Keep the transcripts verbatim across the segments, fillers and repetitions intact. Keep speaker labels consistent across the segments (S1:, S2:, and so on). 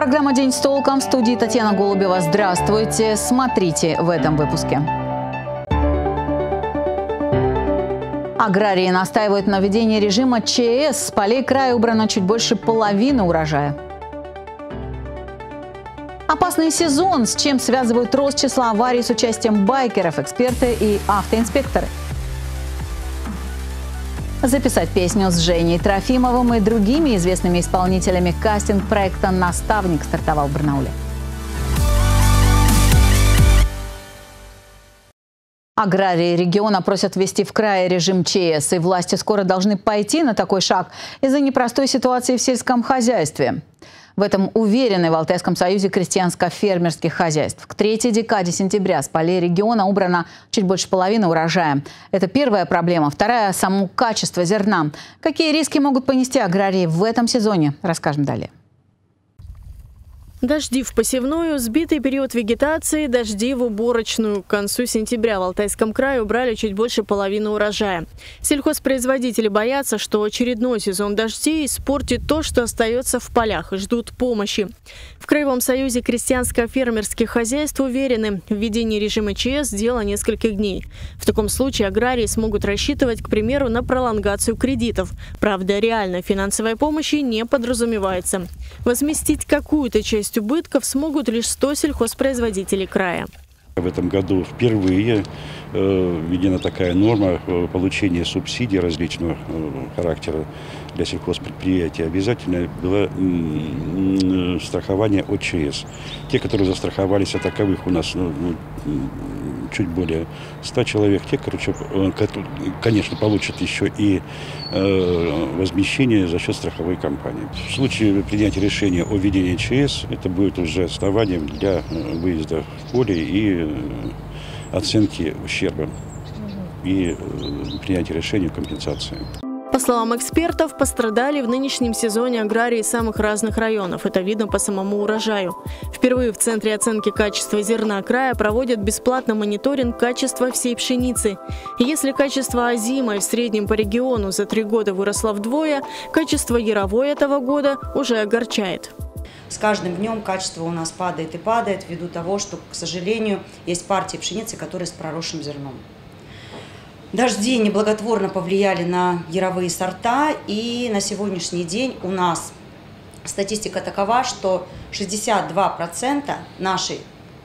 S1: Программа «День с толком», в студии Татьяна Голубева. Здравствуйте. Смотрите в этом выпуске. Аграрии настаивают на введении режима ЧС. С полей края убрано чуть больше половины урожая. Опасный сезон. С чем связывают рост числа аварий с участием байкеров, эксперты и автоинспекторы. Записать песню с Женей Трофимовым и другими известными исполнителями. Кастинг проекта «Наставник» стартовал в Барнауле. Аграрии региона просят ввести в крае режим ЧС, и власти скоро должны пойти на такой шаг из-за непростой ситуации в сельском хозяйстве. В этом уверены в Алтайском союзе крестьянско-фермерских хозяйств. К третьей декаде сентября с полей региона убрано чуть больше половины урожая. Это первая проблема. Вторая – само качество зерна. Какие риски могут понести аграрии в этом сезоне, расскажем далее.
S2: Дожди в посевную, сбитый период вегетации, дожди в уборочную. К концу сентября в Алтайском крае убрали чуть больше половины урожая. Сельхозпроизводители боятся, что очередной сезон дождей испортит то, что остается в полях, и ждут помощи. В Краевом союзе крестьянско-фермерских хозяйств уверены, введение режима ЧС – дело нескольких дней. В таком случае аграрии смогут рассчитывать, к примеру, на пролонгацию кредитов. Правда, реальной финансовой помощи не подразумевается. Возместить какую-то часть убытков смогут лишь сто сельхозпроизводителей края.
S3: В этом году впервые э, введена такая норма э, получения субсидий различного э, характера для сельхозпредприятий. Обязательно было э, страхование от ЧС. Те, которые застраховались, а таковых у нас ну, чуть более ста человек, те, короче, э, конечно, получат еще и э, возмещение за счет страховой компании. В случае принятия решения о введении ЧС, это будет уже основанием для выезда в поле и оценки ущерба и принятия решения о компенсации.
S2: По словам экспертов, пострадали в нынешнем сезоне аграрии самых разных районов. Это видно по самому урожаю. Впервые в Центре оценки качества зерна края проводят бесплатно мониторинг качества всей пшеницы. И если качество озимой в среднем по региону за три года выросло вдвое, качество яровой этого года уже огорчает.
S4: С каждым днем качество у нас падает и падает ввиду того, что, к сожалению, есть партии пшеницы, которые с проросшим зерном. Дожди неблаготворно повлияли на яровые сорта, и на сегодняшний день у нас статистика такова, что шестьдесят два процента нашей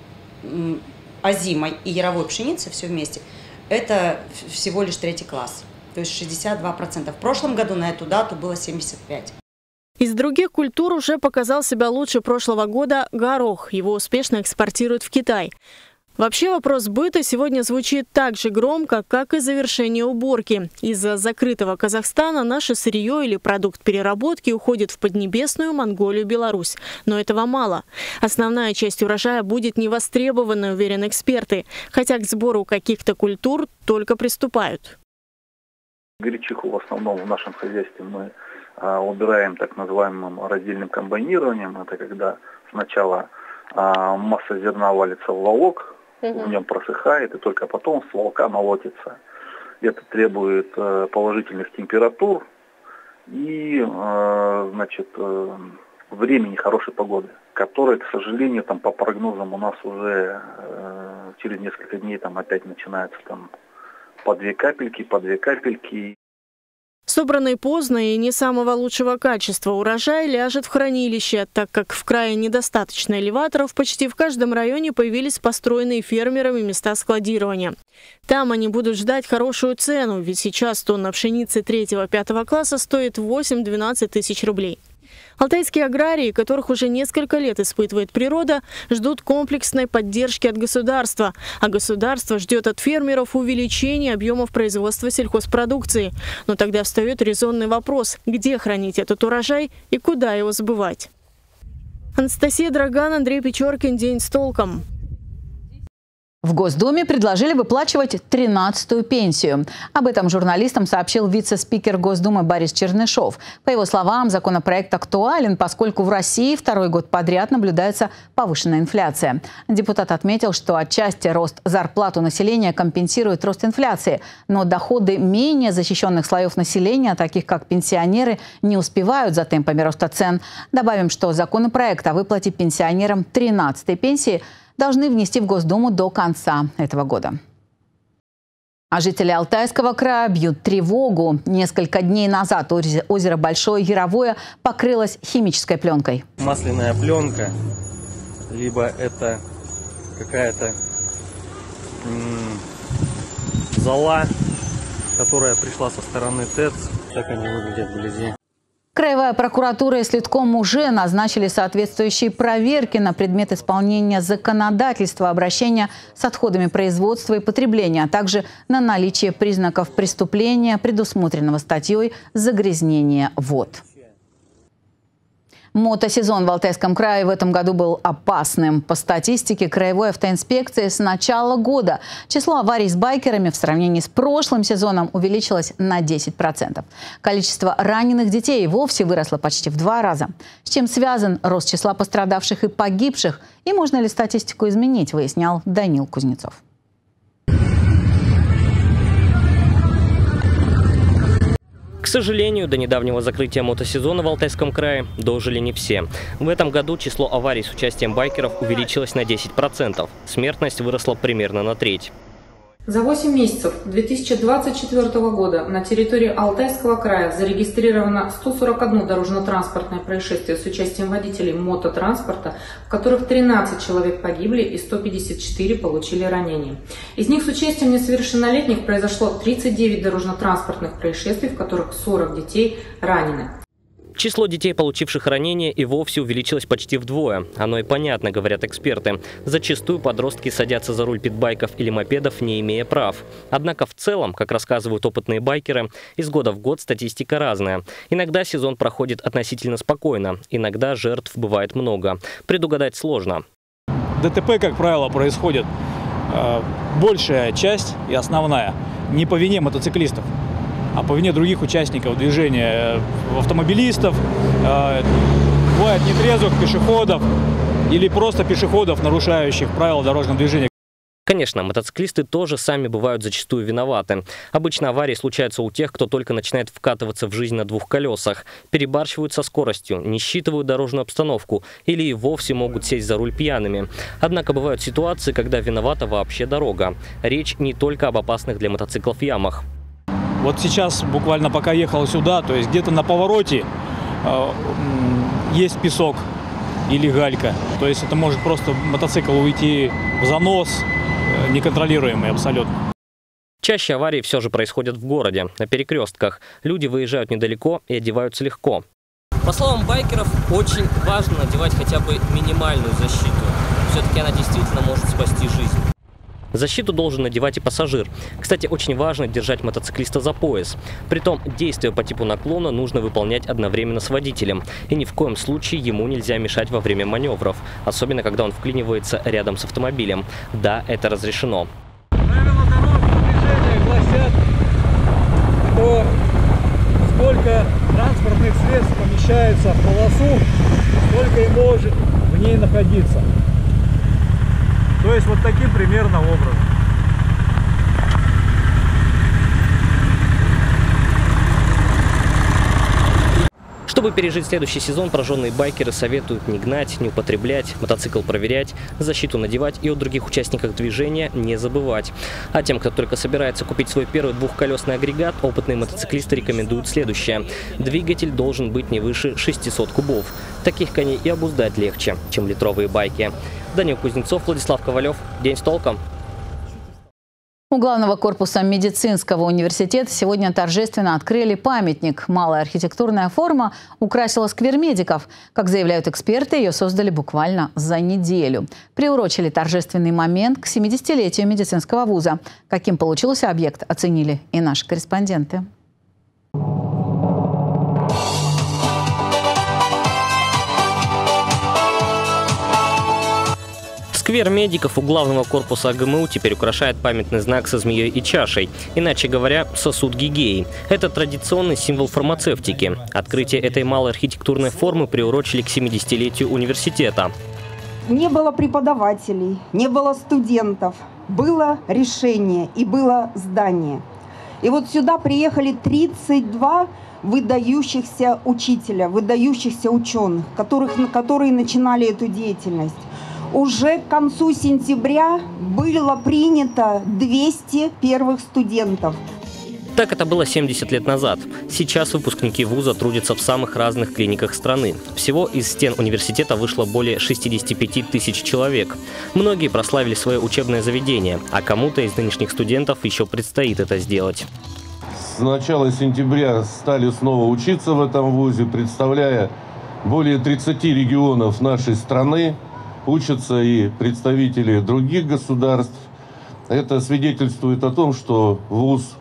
S4: озимой и яровой пшеницы все вместе – это всего лишь третий класс, то есть шестьдесят два процента. В прошлом году на эту дату было семьдесят пять процентов.
S2: Из других культур уже показал себя лучше прошлого года горох. Его успешно экспортируют в Китай. Вообще вопрос сбыта сегодня звучит так же громко, как и завершение уборки. Из-за закрытого Казахстана наше сырье или продукт переработки уходит в Поднебесную, Монголию, Беларусь. Но этого мало. Основная часть урожая будет невостребованной, уверены эксперты. Хотя к сбору каких-то культур только приступают.
S5: Гречиху в основном в нашем хозяйстве мы убираем так называемым раздельным комбайнированием. Это когда сначала масса зерна валится в волок, в нем просыхает, и только потом с волка молотится. Это требует положительных температур и, значит, времени хорошей погоды, которая, к сожалению, там по прогнозам у нас уже через несколько дней там опять начинается там по две капельки, по две капельки.
S2: Собранный поздно и не самого лучшего качества урожай ляжет в хранилище, так как в крае недостаточно элеваторов, почти в каждом районе появились построенные фермерами места складирования. Там они будут ждать хорошую цену, ведь сейчас тонна пшеницы третьего-пятого класса стоит восемь-двенадцать тысяч рублей. Алтайские аграрии, которых уже несколько лет испытывает природа, ждут комплексной поддержки от государства. А государство ждет от фермеров увеличения объемов производства сельхозпродукции. Но тогда встает резонный вопрос, где хранить этот урожай и куда его сбывать. Анастасия Драган, Андрей Печоркин. День с толком.
S1: В Госдуме предложили выплачивать тринадцатую пенсию. Об этом журналистам сообщил вице-спикер Госдумы Борис Чернышов. По его словам, законопроект актуален, поскольку в России второй год подряд наблюдается повышенная инфляция. Депутат отметил, что отчасти рост зарплат у населения компенсирует рост инфляции, но доходы менее защищенных слоев населения, таких как пенсионеры, не успевают за темпами роста цен. Добавим, что законопроект о выплате пенсионерам тринадцатой пенсии должны внести в Госдуму до конца этого года. А жители Алтайского края бьют тревогу. Несколько дней назад озеро Большое Яровое покрылось химической пленкой.
S6: Масляная пленка, либо это какая-то зола, которая пришла со стороны ТЭЦ. Так они выглядят вблизи.
S1: Краевая прокуратура и Следком уже назначили соответствующие проверки на предмет исполнения законодательства обращения с отходами производства и потребления, а также на наличие признаков преступления, предусмотренного статьей «Загрязнение вод». Мотосезон в Алтайском крае в этом году был опасным. По статистике краевой автоинспекции с начала года число аварий с байкерами в сравнении с прошлым сезоном увеличилось на десять процентов. Количество раненых детей вовсе выросло почти в два раза. С чем связан рост числа пострадавших и погибших? И можно ли статистику изменить, выяснял Данил Кузнецов.
S7: К сожалению, до недавнего закрытия мотосезона в Алтайском крае дожили не все. В этом году число аварий с участием байкеров увеличилось на десять процентов. Смертность выросла примерно на треть.
S8: За восемь месяцев две тысячи двадцать четвёртого года на территории Алтайского края зарегистрировано сто сорок одно дорожно-транспортное происшествие с участием водителей мототранспорта, в которых тринадцать человек погибли и сто пятьдесят четыре получили ранения. Из них с участием несовершеннолетних произошло тридцать девять дорожно-транспортных происшествий, в которых сорок детей ранены.
S7: Число детей, получивших ранения, и вовсе увеличилось почти вдвое. Оно и понятно, говорят эксперты. Зачастую подростки садятся за руль питбайков или мопедов, не имея прав. Однако в целом, как рассказывают опытные байкеры, из года в год статистика разная. Иногда сезон проходит относительно спокойно, иногда жертв бывает много. Предугадать сложно.
S9: ДТП, как правило, происходит э, большая часть и основная не по вине мотоциклистов, а по вине других участников движения, автомобилистов, э, бывает нетрезвых пешеходов или просто пешеходов, нарушающих правила дорожного движения.
S7: Конечно, мотоциклисты тоже сами бывают зачастую виноваты. Обычно аварии случаются у тех, кто только начинает вкатываться в жизнь на двух колесах, перебарщивают со скоростью, не считывают дорожную обстановку или и вовсе могут сесть за руль пьяными. Однако бывают ситуации, когда виновата вообще дорога. Речь не только об опасных для мотоциклов ямах.
S9: Вот сейчас, буквально пока ехал сюда, то есть где-то на повороте э, есть песок или галька. То есть это может просто мотоцикл уйти в занос, э, неконтролируемый абсолютно.
S7: Чаще аварии все же происходят в городе, на перекрестках. Люди выезжают недалеко и одеваются легко.
S10: По словам байкеров, очень важно надевать хотя бы минимальную защиту. Все-таки она действительно может спасти жизнь.
S7: Защиту должен надевать и пассажир. Кстати, очень важно держать мотоциклиста за пояс. Притом, действия по типу наклона нужно выполнять одновременно с водителем. И ни в коем случае ему нельзя мешать во время маневров, особенно когда он вклинивается рядом с автомобилем. Да, это разрешено.
S9: Правила дорожного движения гласят, что сколько транспортных средств помещается в полосу, столько и может в ней находиться. То есть вот таким примерно образом.
S7: Чтобы пережить следующий сезон, прожженные байкеры советуют не гнать, не употреблять, мотоцикл проверять, защиту надевать и о других участниках движения не забывать. А тем, кто только собирается купить свой первый двухколесный агрегат, опытные мотоциклисты рекомендуют следующее. Двигатель должен быть не выше шестисот кубов. Таких коней и обуздать легче, чем литровые байки. Данил Кузнецов, Владислав Ковалев. День с толком.
S1: У главного корпуса медицинского университета сегодня торжественно открыли памятник. Малая архитектурная форма украсила сквер медиков. Как заявляют эксперты, ее создали буквально за неделю. Приурочили торжественный момент к семидесятилетию медицинского вуза. Каким получился объект, оценили и наши корреспонденты.
S7: В Сквер медиков у главного корпуса АГМУ теперь украшает памятный знак со змеей и чашей. Иначе говоря, сосуд Гигеи. Это традиционный символ фармацевтики. Открытие этой малой архитектурной формы приурочили к семидесятилетию университета.
S11: Не было преподавателей, не было студентов. Было решение и было здание. И вот сюда приехали тридцать два выдающихся учителя, выдающихся ученых, которых, которые начинали эту деятельность. Уже к концу сентября было принято двести первых студентов.
S7: Так это было семьдесят лет назад. Сейчас выпускники вуза трудятся в самых разных клиниках страны. Всего из стен университета вышло более шестидесяти пяти тысяч человек. Многие прославили свое учебное заведение, а кому-то из нынешних студентов еще предстоит это сделать.
S12: С начала сентября стали снова учиться в этом вузе, представляя более тридцати регионов нашей страны. Учатся и представители других государств. Это свидетельствует о том, что вуз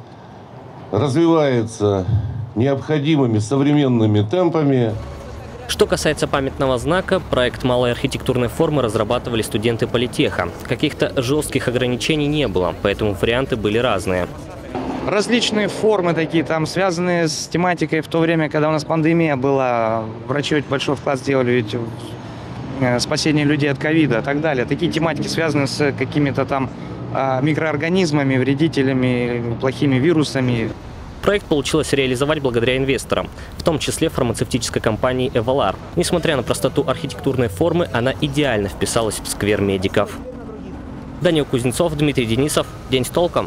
S12: развивается необходимыми современными темпами.
S7: Что касается памятного знака, проект малой архитектурной формы разрабатывали студенты политеха. Каких-то жестких ограничений не было, поэтому варианты были разные.
S13: Различные формы такие, там, связанные с тематикой в то время, когда у нас пандемия была. Врачи ведь большой вклад сделали ведь в спасение людей от ковида и так далее. Такие тематики связаны с какими-то там микроорганизмами, вредителями, плохими вирусами.
S7: Проект получилось реализовать благодаря инвесторам, в том числе фармацевтической компании «Эвалар». Несмотря на простоту архитектурной формы, она идеально вписалась в сквер медиков. Данил Кузнецов, Дмитрий Денисов. День с толком.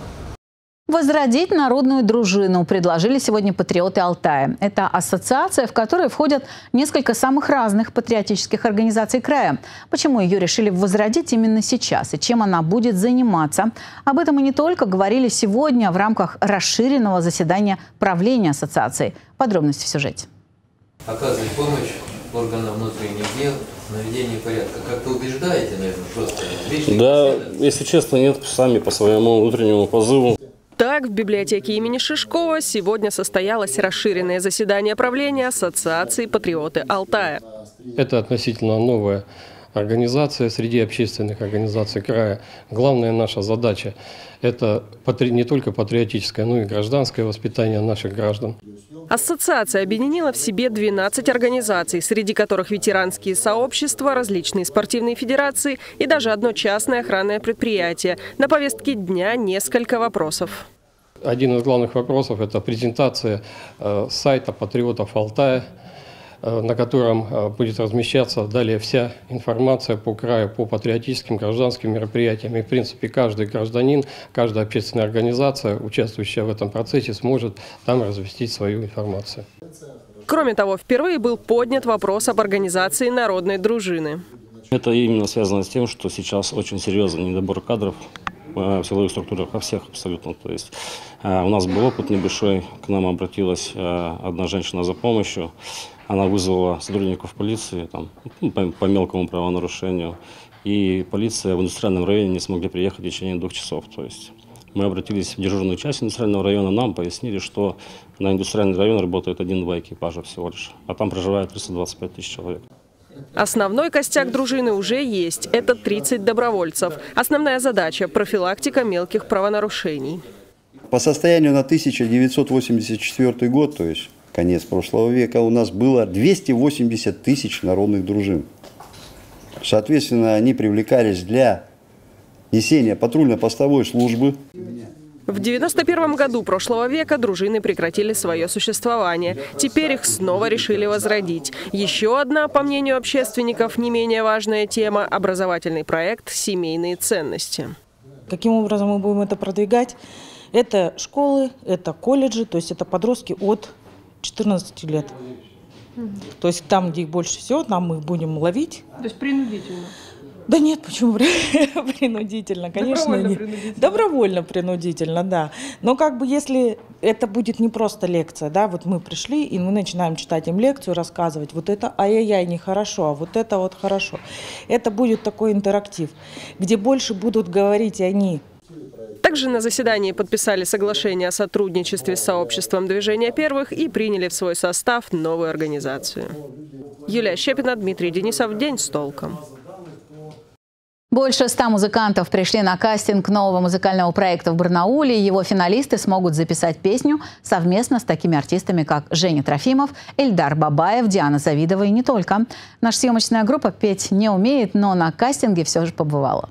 S1: Возродить народную дружину предложили сегодня патриоты Алтая. Это ассоциация, в которой входят несколько самых разных патриотических организаций края. Почему ее решили возродить именно сейчас и чем она будет заниматься? Об этом и не только говорили сегодня в рамках расширенного заседания правления ассоциации. Подробности в сюжете.
S14: Оказывать помощь органам внутренних дел, наведение порядка. Как-то убеждаете, наверное, просто?
S15: Да, если честно, нет, сами по своему внутреннему позыву.
S16: Так, в библиотеке имени Шишкова сегодня состоялось расширенное заседание правления Ассоциации «Патриоты Алтая».
S17: Это относительно новая организация среди общественных организаций края. Главная наша задача – это не только патриотическое, но и гражданское воспитание наших граждан.
S16: Ассоциация объединила в себе двенадцать организаций, среди которых ветеранские сообщества, различные спортивные федерации и даже одно частное охранное предприятие. На повестке дня несколько вопросов.
S17: Один из главных вопросов – это презентация э, сайта «Патриотов Алтая», э, на котором э, будет размещаться далее вся информация по краю, по патриотическим гражданским мероприятиям. И, в принципе, каждый гражданин, каждая общественная организация, участвующая в этом процессе, сможет там разместить свою информацию.
S16: Кроме того, впервые был поднят вопрос об организации народной дружины.
S15: Это именно связано с тем, что сейчас очень серьезный недобор кадров в силовых структурах, во всех абсолютно. То есть э, у нас был опыт небольшой, к нам обратилась э, одна женщина за помощью. Она вызвала сотрудников полиции там, по, по мелкому правонарушению. И полиция в индустриальном районе не смогли приехать в течение двух часов. То есть мы обратились в дежурную часть индустриального района, нам пояснили, что на индустриальный район работает один-два экипажа всего лишь, а там проживает триста двадцать пять тысяч человек.
S16: Основной костяк дружины уже есть. Это тридцать добровольцев. Основная задача – профилактика мелких правонарушений.
S18: По состоянию на тысяча девятьсот восемьдесят четвёртый год, то есть конец прошлого века, у нас было двести восемьдесят тысяч народных дружин. Соответственно, они привлекались для несения патрульно-постовой службы.
S16: В девяносто первом году прошлого века дружины прекратили свое существование. Теперь их снова решили возродить. Еще одна, по мнению общественников, не менее важная тема – образовательный проект «Семейные ценности».
S19: Каким образом мы будем это продвигать? Это школы, это колледжи, то есть это подростки от четырнадцати лет. То есть там, где их больше всего, там мы их будем ловить.
S16: То есть принудительно?
S19: Да нет, почему принудительно? Конечно,
S16: Добровольно
S19: не...
S16: принудительно.
S19: Добровольно принудительно, да. Но как бы если это будет не просто лекция, да, вот мы пришли и мы начинаем читать им лекцию, рассказывать, вот это ай-яй-яй нехорошо, а вот это вот хорошо. Это будет такой интерактив, где больше будут говорить они.
S16: Также на заседании подписали соглашение о сотрудничестве с сообществом движения первых и приняли в свой состав новую организацию. Юлия Щепина, Дмитрий Денисов. День с толком.
S1: Больше ста музыкантов пришли на кастинг нового музыкального проекта в Барнауле. Его финалисты смогут записать песню совместно с такими артистами, как Женя Трофимов, Эльдар Бабаев, Диана Завидова и не только. Наша съемочная группа петь не умеет, но на кастинге все же побывала.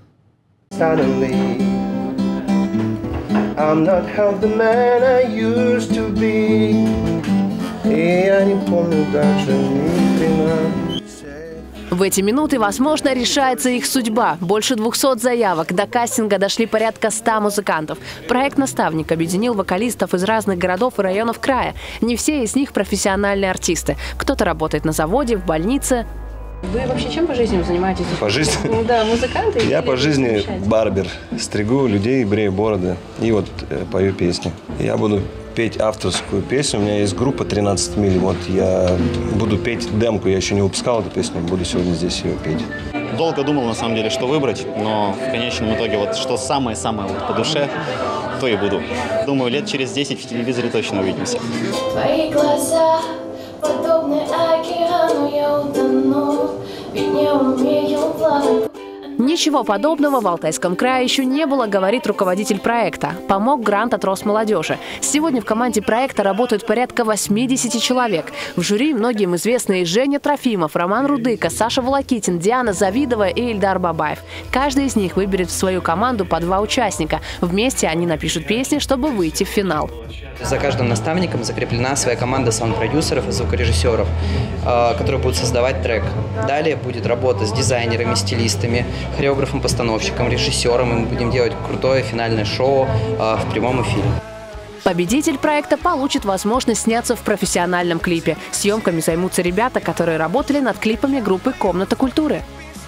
S20: В эти минуты, возможно, решается их судьба. Больше двухсот заявок. До кастинга дошли порядка ста музыкантов. Проект «Наставник» объединил вокалистов из разных городов и районов края. Не все из них профессиональные артисты. Кто-то работает на заводе, в больнице.
S21: Вы вообще чем по жизни занимаетесь?
S22: По жизни?
S21: Ну да, музыканты.
S22: Я по жизни барбер. Стригу людей, брею бороды и вот э, пою песни. Я буду петь авторскую песню. У меня есть группа тринадцать миль. Вот я буду петь демку. Я еще не выпускал эту песню. Буду сегодня здесь ее петь.
S23: Долго думал, на самом деле, что выбрать. Но в конечном итоге, вот что самое-самое вот по душе, то и буду. Думаю, лет через десять в телевизоре точно увидимся.
S24: Твои глаза подобны океану, я утону, ведь не умею плавать.
S20: Ничего подобного в Алтайском крае еще не было, говорит руководитель проекта. Помог грант от Росмолодежи. Сегодня в команде проекта работают порядка восьмидесяти человек. В жюри многим известные Женя Трофимов, Роман Рудыка, Саша Волокитин, Диана Завидова и Эльдар Бабаев. Каждый из них выберет в свою команду по два участника. Вместе они напишут песни, чтобы выйти в финал.
S25: За каждым наставником закреплена своя команда саунд-продюсеров и звукорежиссеров, которые будут создавать трек. Далее будет работа с дизайнерами, стилистами, хореографом-постановщиком, режиссером. И мы будем делать крутое финальное шоу в прямом эфире.
S20: Победитель проекта получит возможность сняться в профессиональном клипе. Съемками займутся ребята, которые работали над клипами группы «Комната культуры».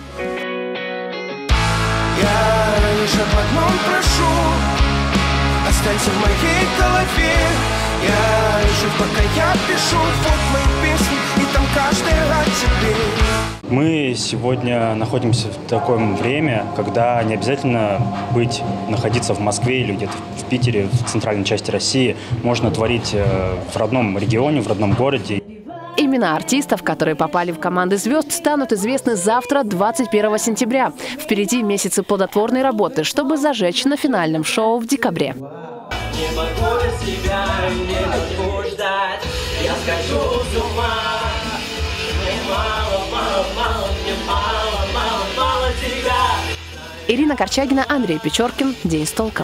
S26: Я лишь об одном прошу, останься в моей голове. Я лежу, пока я пишу, вот мои песни, и там каждый о тебе.
S27: Мы сегодня находимся в таком время, когда не обязательно быть, находиться в Москве или где-то в Питере, в центральной части России. Можно творить в родном регионе, в родном городе.
S20: Имена артистов, которые попали в команды звезд, станут известны завтра, двадцать первого сентября. Впереди месяцы плодотворной работы, чтобы зажечь на финальном шоу в декабре.
S26: Не могу без тебя, не могу ждать, я схожу с ума. Мне мало, мало, мало, мне мало, мало, мало тебя.
S20: Ирина Корчагина, Андрей Печоркин. День с толком.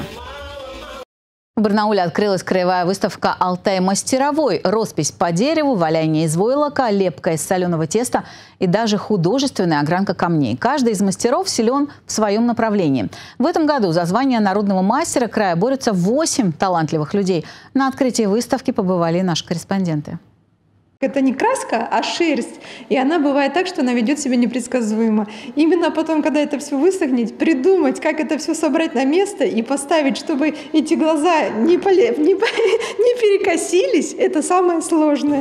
S1: В Барнауле открылась краевая выставка «Алтай мастеровой». Роспись по дереву, валяние из войлока, лепка из соленого теста и даже художественная огранка камней. Каждый из мастеров силен в своем направлении. В этом году за звание народного мастера края борются восемь талантливых людей. На открытии выставки побывали наши корреспонденты.
S28: Это не краска, а шерсть. И она бывает так, что она ведет себя непредсказуемо. Именно потом, когда это все высохнет, придумать, как это все собрать на место и поставить, чтобы эти глаза не, поле... не... не перекосились, это самое сложное.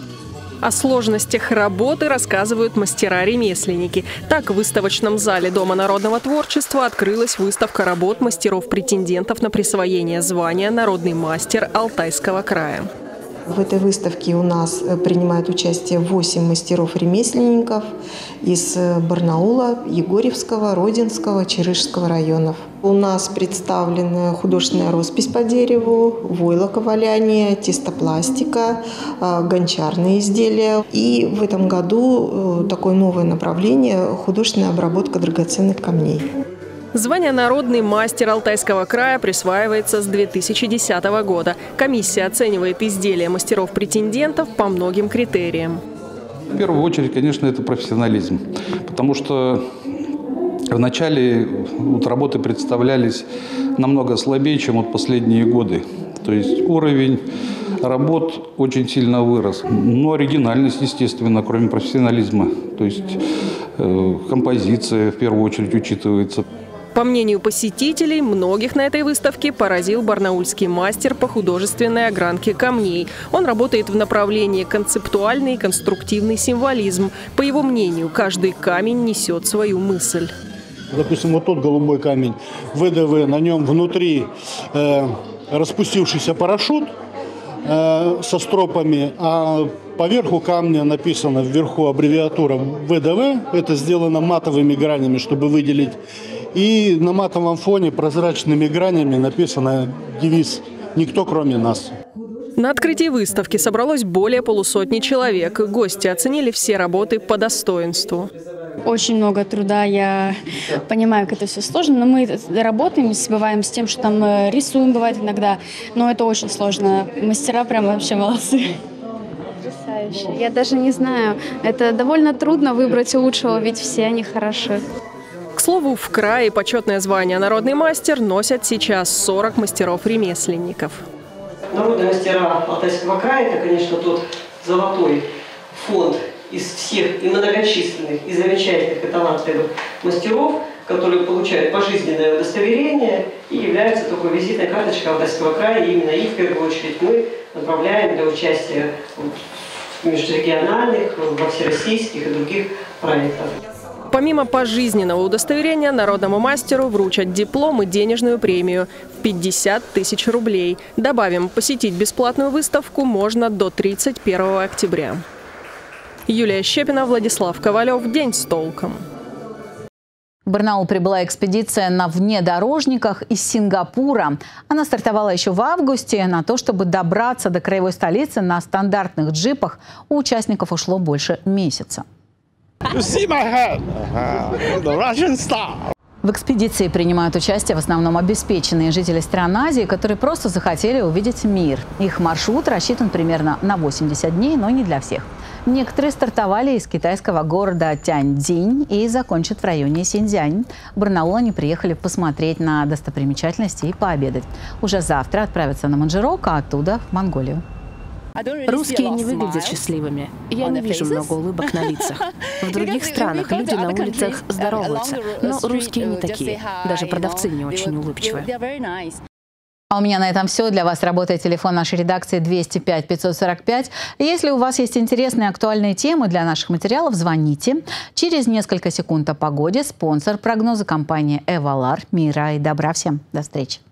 S16: О сложностях работы рассказывают мастера-ремесленники. Так, в выставочном зале Дома народного творчества открылась выставка работ мастеров-претендентов на присвоение звания «Народный мастер Алтайского края».
S29: В этой выставке у нас принимают участие восемь мастеров-ремесленников из Барнаула, Егорьевского, Родинского, Чарышского районов. У нас представлена художественная роспись по дереву, войлоковаляние, тестопластика, гончарные изделия. И в этом году такое новое направление – художественная обработка драгоценных камней.
S16: Звание «Народный мастер Алтайского края» присваивается с две тысячи десятого года. Комиссия оценивает изделия мастеров-претендентов по многим критериям.
S30: В первую очередь, конечно, это профессионализм. Потому что вначале вот работы представлялись намного слабее, чем вот последние годы. То есть уровень работ очень сильно вырос. Но оригинальность, естественно, кроме профессионализма. То есть э, композиция в первую очередь учитывается.
S16: По мнению посетителей, многих на этой выставке поразил барнаульский мастер по художественной огранке камней. Он работает в направлении концептуальный и конструктивный символизм. По его мнению, каждый камень несет свою мысль.
S31: Допустим, вот тот голубой камень ВДВ, на нем внутри э, распустившийся парашют э, со стропами, а поверху камня написано вверху аббревиатура ВДВ. Это сделано матовыми гранями, чтобы выделить И на матовом фоне прозрачными гранями написано девиз «Никто, кроме нас».
S16: На открытии выставки собралось более полусотни человек. Гости оценили все работы по достоинству.
S2: Очень много труда, я понимаю, как это все сложно, но мы работаем, бываем с тем, что там рисуем, бывает иногда, но это очень сложно. Мастера прям вообще молодцы.
S3: Потрясающе. Я даже не знаю, это довольно трудно выбрать лучшего, ведь все они хороши.
S16: К слову, в крае почетное звание «Народный мастер» носят сейчас сорок мастеров-ремесленников.
S4: Народные мастера Алтайского края – это, конечно, тот золотой фонд из всех и многочисленных, и замечательных, и талантливых мастеров, которые получают пожизненное удостоверение и являются такой визитной карточкой Алтайского края. И именно их, в первую очередь, мы направляем для участия в межрегиональных, во всероссийских и других проектах.
S16: Помимо пожизненного удостоверения, народному мастеру вручат диплом и денежную премию в пятьдесят тысяч рублей. Добавим, посетить бесплатную выставку можно до тридцать первого октября. Юлия Щепина, Владислав Ковалев. День с толком.
S1: В Барнаул прибыла экспедиция на внедорожниках из Сингапура. Она стартовала еще в августе. На то, чтобы добраться до краевой столицы на стандартных джипах, у участников ушло больше месяца. В экспедиции принимают участие в основном обеспеченные жители стран Азии, которые просто захотели увидеть мир. Их маршрут рассчитан примерно на восемьдесят дней, но не для всех. Некоторые стартовали из китайского города Тяньцзинь и закончат в районе Синьцзянь. В Барнаул они приехали посмотреть на достопримечательности и пообедать. Уже завтра отправятся на Манжирок, а оттуда в Монголию.
S20: Русские не выглядят счастливыми. Я не вижу много улыбок на лицах. В других странах люди на улицах здороваются, но русские не такие. Даже продавцы не очень улыбчивые.
S1: А у меня на этом все. Для вас работает телефон нашей редакции двести пять пятьсот сорок пять. Если у вас есть интересные актуальные темы для наших материалов, звоните. Через несколько секунд о погоде. Спонсор прогноза — компания «Эвалар». Мира и добра всем. До встречи.